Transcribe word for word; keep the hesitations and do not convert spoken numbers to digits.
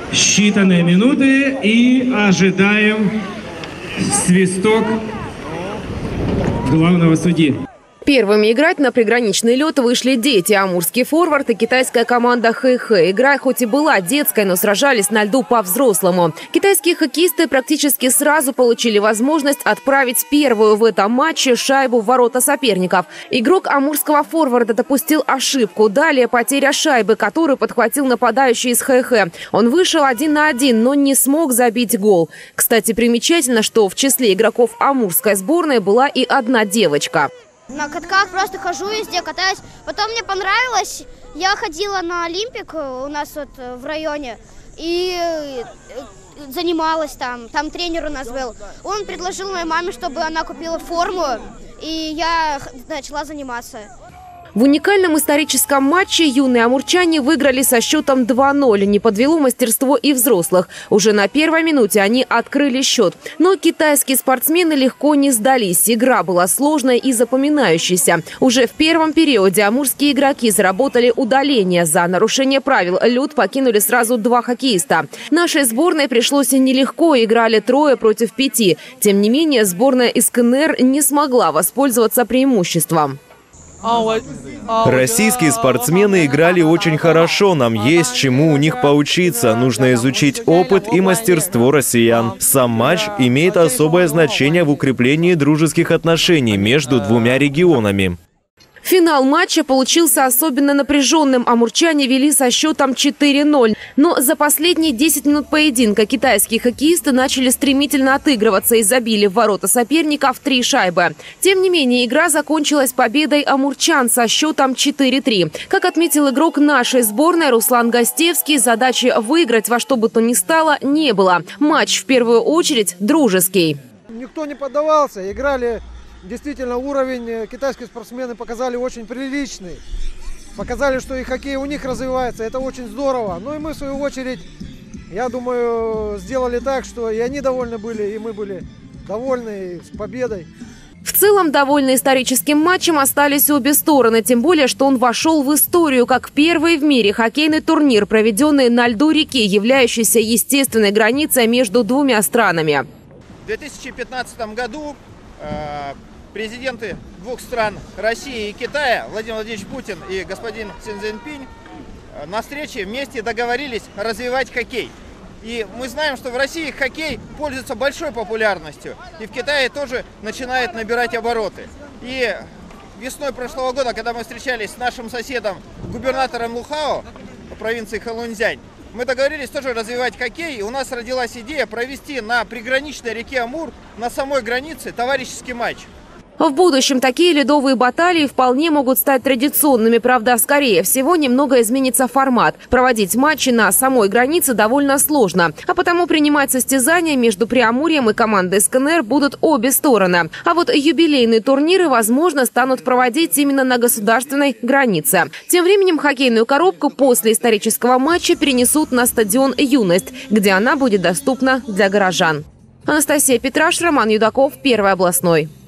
Считанные минуты и ожидаем свисток главного судьи. Первыми играть на приграничный лед вышли дети. Амурский форвард и китайская команда Хэйхэ. Игра хоть и была детской, но сражались на льду по-взрослому. Китайские хоккеисты практически сразу получили возможность отправить первую в этом матче шайбу в ворота соперников. Игрок амурского форварда допустил ошибку. Далее потеря шайбы, которую подхватил нападающий из Хэйхэ. Он вышел один на один, но не смог забить гол. Кстати, примечательно, что в числе игроков амурской сборной была и одна девочка. На катках просто хожу везде, катаюсь. Потом мне понравилось, я ходила на Олимпик у нас вот в районе и занималась там. Там тренер у нас был. Он предложил моей маме, чтобы она купила форму, и я начала заниматься. В уникальном историческом матче юные амурчане выиграли со счетом два ноль. Не подвело мастерство и взрослых. Уже на первой минуте они открыли счет. Но китайские спортсмены легко не сдались. Игра была сложной и запоминающейся. Уже в первом периоде амурские игроки заработали удаление. За нарушение правил лед покинули сразу два хоккеиста. Нашей сборной пришлось нелегко. Играли трое против пяти. Тем не менее, сборная из КНР не смогла воспользоваться преимуществом. Российские спортсмены играли очень хорошо. Нам есть чему у них поучиться. Нужно изучить опыт и мастерство россиян. Сам матч имеет особое значение в укреплении дружеских отношений между двумя регионами. Финал матча получился особенно напряженным. Амурчане вели со счетом четыре ноль. Но за последние десять минут поединка китайские хоккеисты начали стремительно отыгрываться и забили в ворота соперников три шайбы. Тем не менее, игра закончилась победой амурчан со счетом четыре три. Как отметил игрок нашей сборной Руслан Гостевский, задачи выиграть во что бы то ни стало не было. Матч в первую очередь дружеский. Никто не поддавался, играли... Действительно, уровень китайские спортсмены показали очень приличный. Показали, что и хоккей у них развивается. Это очень здорово. Ну и мы, в свою очередь, я думаю, сделали так, что и они довольны были, и мы были довольны с победой. В целом, довольны историческим матчем остались обе стороны. Тем более, что он вошел в историю как первый в мире хоккейный турнир, проведенный на льду реки, являющийся естественной границей между двумя странами. В две тысячи пятнадцатом году э президенты двух стран, России и Китая, Владимир Владимирович Путин и господин Си Цзиньпинь, на встрече вместе договорились развивать хоккей. И мы знаем, что в России хоккей пользуется большой популярностью, и в Китае тоже начинает набирать обороты. И весной прошлого года, когда мы встречались с нашим соседом, губернатором Лухао провинции Хэлунцзянь, мы договорились тоже развивать хоккей, и у нас родилась идея провести на приграничной реке Амур, на самой границе, товарищеский матч. В будущем такие ледовые баталии вполне могут стать традиционными. Правда, скорее всего, немного изменится формат. Проводить матчи на самой границе довольно сложно. А потому принимать состязания между Преамурьем и командой из КНР будут обе стороны. А вот юбилейные турниры, возможно, станут проводить именно на государственной границе. Тем временем хоккейную коробку после исторического матча перенесут на стадион «Юность», где она будет доступна для горожан. Анастасия Петраш, Роман Юдаков, Первый областной.